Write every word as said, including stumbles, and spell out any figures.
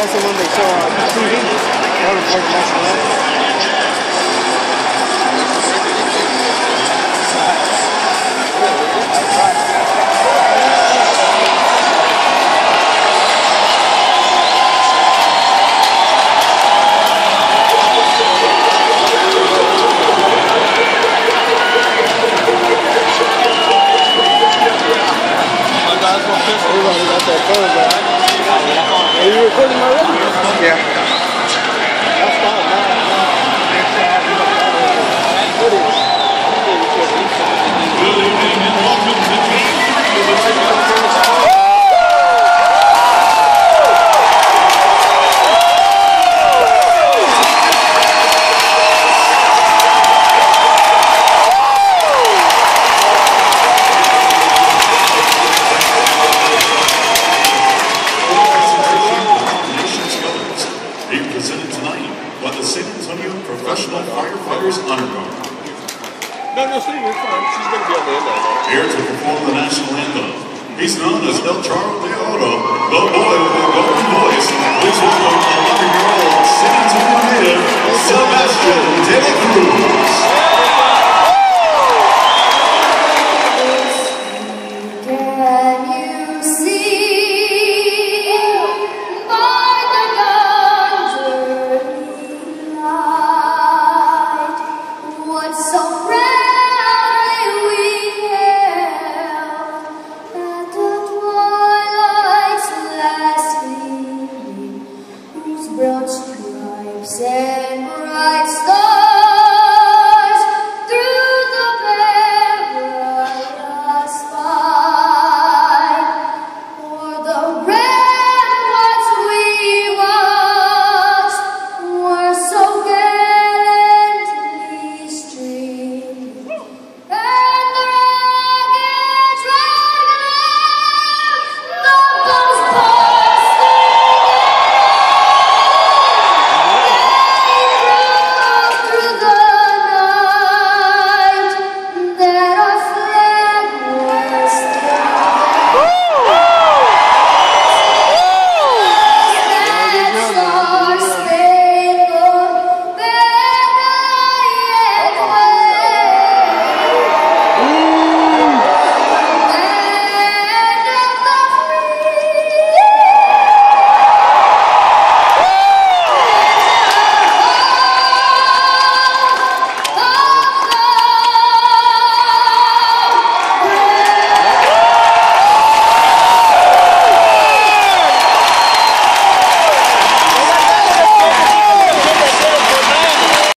That's the one they show on T V. That was like national anthem. Everybody got that photograph. Are you recording already? Yeah. That's fine. Being presented tonight by the San Antonio Professional Firefighters Honor Guard. No, no, Steve, it's fine. She's going to be on the end of it. Here to perform the national anthem. He's known as El Charro de Oro, the boy with a golden voice. Please welcome eleven-year-old San Antonio native, Sebastian De La Cruz. Broad stripes and bright